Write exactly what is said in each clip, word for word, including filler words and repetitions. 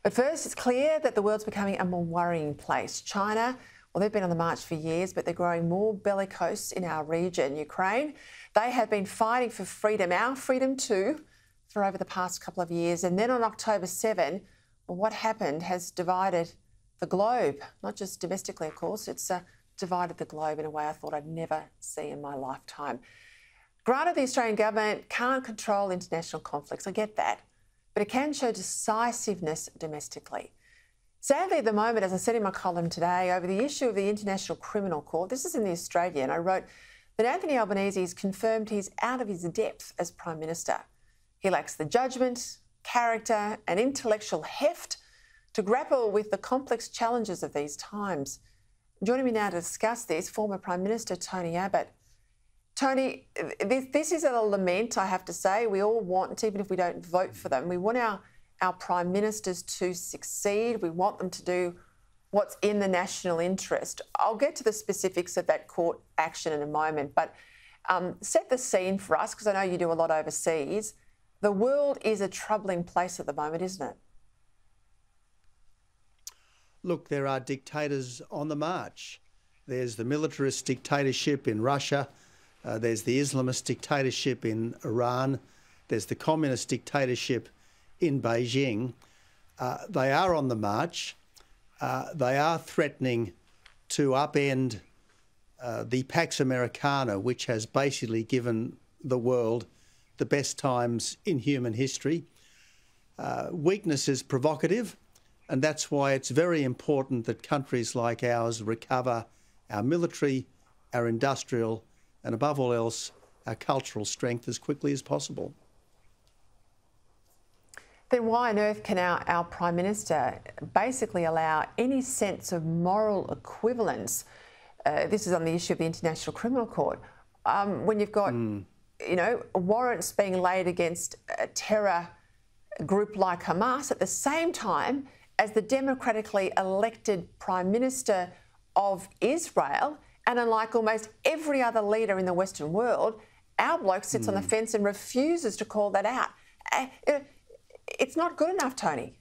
But first, it's clear that the world's becoming a more worrying place. China, well, they've been on the march for years, but they're growing more bellicose in our region. Ukraine, they have been fighting for freedom, our freedom too, for over the past couple of years. And then on October seventh, well, what happened has divided the globe, not just domestically, of course, it's uh, divided the globe in a way I thought I'd never see in my lifetime. Granted, the Australian government can't control international conflicts, I get that, but it can show decisiveness domestically. Sadly, at the moment, as I said in my column today, over the issue of the International Criminal Court, this is in The Australian, I wrote that Anthony Albanese has confirmed he's out of his depth as Prime Minister. He lacks the judgment, character and intellectual heft to grapple with the complex challenges of these times. Joining me now to discuss this, former Prime Minister Tony Abbott. Tony, this, this is a lament, I have to say. We all want, even if we don't vote for them, we want our, our Prime Ministers to succeed. We want them to do what's in the national interest. I'll get to the specifics of that court action in a moment, but um, set the scene for us, because I know you do a lot overseas. The world is a troubling place at the moment, isn't it? Look, there are dictators on the march. There's the militarist dictatorship in Russia. Uh, there's the Islamist dictatorship in Iran. There's the communist dictatorship in Beijing. Uh, they are on the march. Uh, they are threatening to upend uh, the Pax Americana, which has basically given the world the best times in human history. Uh, weakness is provocative, and that's why it's very important that countries like ours recover our military, our industrial, and above all else, our cultural strength as quickly as possible. Then why on earth can our, our Prime Minister basically allow any sense of moral equivalence? Uh, this is on the issue of the International Criminal Court. Um, when you've got, mm. you know, warrants being laid against a terror group like Hamas at the same time as the democratically elected Prime Minister of Israel, and unlike almost every other leader in the Western world, our bloke sits mm. on the fence and refuses to call that out. Uh, it's not good enough, Tony.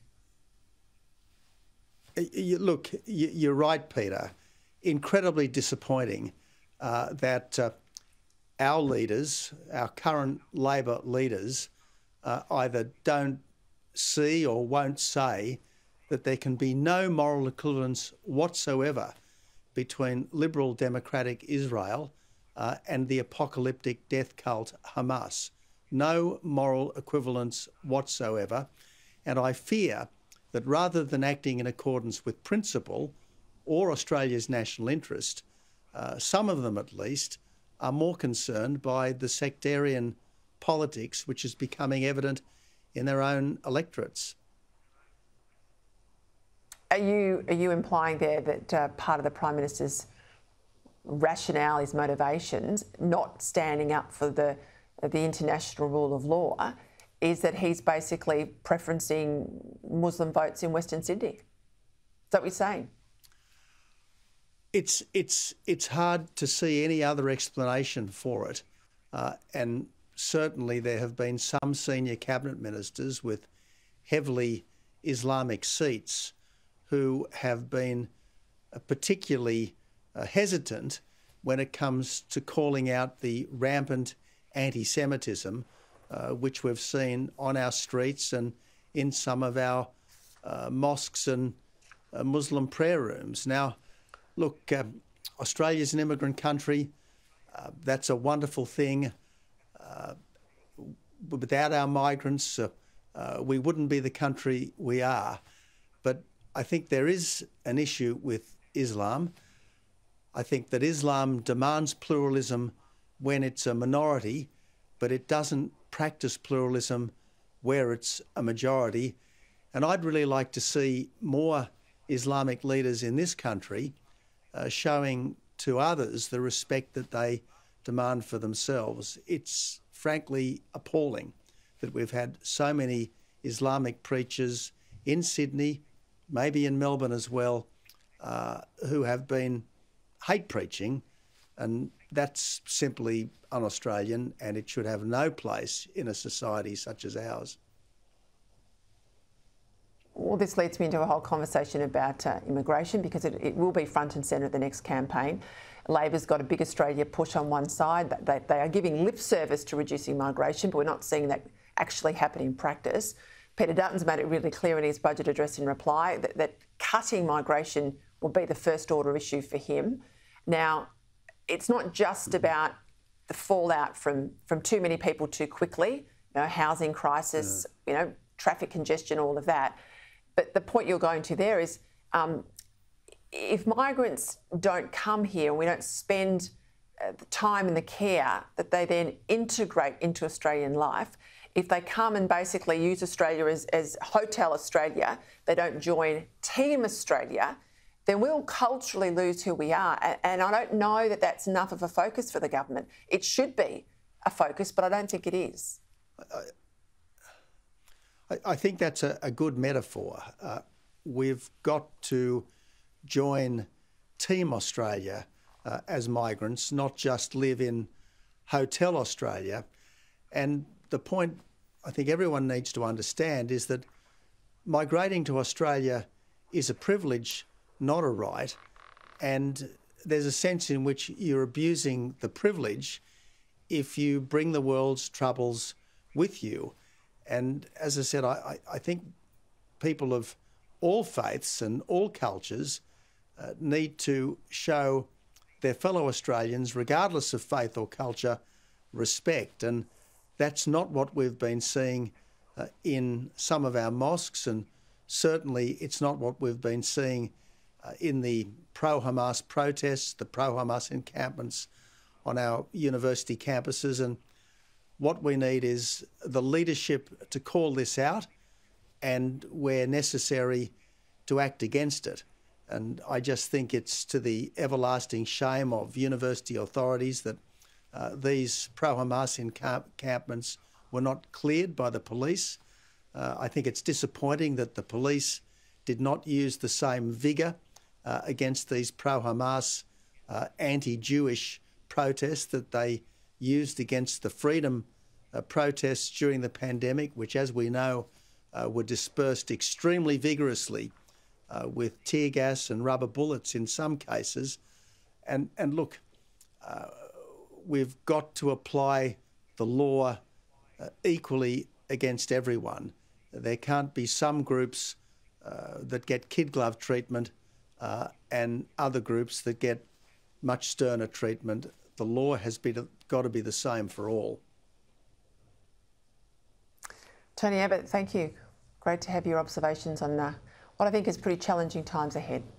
You, look, you, you're right, Peter. Incredibly disappointing uh, that uh, our leaders, our current Labor leaders, uh, either don't see or won't say that there can be no moral equivalence whatsoever between liberal democratic Israel uh, and the apocalyptic death cult Hamas. No moral equivalence whatsoever. And I fear that rather than acting in accordance with principle or Australia's national interest, uh, some of them at least are more concerned by the sectarian politics which is becoming evident in their own electorates. Are you, are you implying there that uh, part of the Prime Minister's rationale, his motivations, not standing up for the, the international rule of law, is that he's basically preferencing Muslim votes in Western Sydney? Is that what you're saying? It's, it's, it's hard to see any other explanation for it. Uh, and certainly there have been some senior cabinet ministers with heavily Islamic seats who have been uh, particularly uh, hesitant when it comes to calling out the rampant anti-Semitism uh, which we've seen on our streets and in some of our uh, mosques and uh, Muslim prayer rooms. Now, look, uh, Australia's an immigrant country. Uh, that's a wonderful thing. Uh, without our migrants, uh, uh, we wouldn't be the country we are. But I think there is an issue with Islam. I think that Islam demands pluralism when it's a minority, but it doesn't practice pluralism where it's a majority. And I'd really like to see more Islamic leaders in this country uh, showing to others the respect that they demand for themselves. It's frankly appalling that we've had so many Islamic preachers in Sydney, maybe in Melbourne as well, uh, who have been hate preaching, and that's simply un-Australian, and it should have no place in a society such as ours. Well, this leads me into a whole conversation about uh, immigration, because it, it will be front and centre of the next campaign. Labor's got a big Australia push on one side. They, they are giving lip service to reducing migration, but we're not seeing that actually happen in practice. Peter Dutton's made it really clear in his budget address in reply that, that cutting migration will be the first order issue for him. Now, it's not just about the fallout from, from too many people too quickly, you know, housing crisis, yeah. you know, traffic congestion, all of that. But the point you're going to there is um, if migrants don't come here and we don't spend uh, the time and the care that they then integrate into Australian life, if they come and basically use Australia as, as Hotel Australia, they don't join Team Australia, then we'll culturally lose who we are. And I don't know that that's enough of a focus for the government. It should be a focus, but I don't think it is. I, I think that's a, a good metaphor. Uh, we've got to join Team Australia uh, as migrants, not just live in Hotel Australia. And the point I think everyone needs to understand is that migrating to Australia is a privilege, not a right, and there's a sense in which you're abusing the privilege if you bring the world's troubles with you. And as I said, I, I think people of all faiths and all cultures uh, need to show their fellow Australians, regardless of faith or culture, respect. And that's not what we've been seeing uh, in some of our mosques, and certainly it's not what we've been seeing uh, in the pro-Hamas protests, the pro-Hamas encampments on our university campuses. And what we need is the leadership to call this out and, where necessary, to act against it. And I just think it's to the everlasting shame of university authorities that Uh, these pro-Hamas encampments were not cleared by the police. Uh, I think it's disappointing that the police did not use the same vigour uh, against these pro-Hamas uh, anti-Jewish protests that they used against the freedom uh, protests during the pandemic, which, as we know, uh, were dispersed extremely vigorously uh, with tear gas and rubber bullets in some cases. And, and look, uh, we've got to apply the law uh, equally against everyone. There can't be some groups uh, that get kid glove treatment uh, and other groups that get much sterner treatment. The law has been, got to be the same for all. Tony Abbott, thank you. Great to have your observations on uh, what I think is pretty challenging times ahead.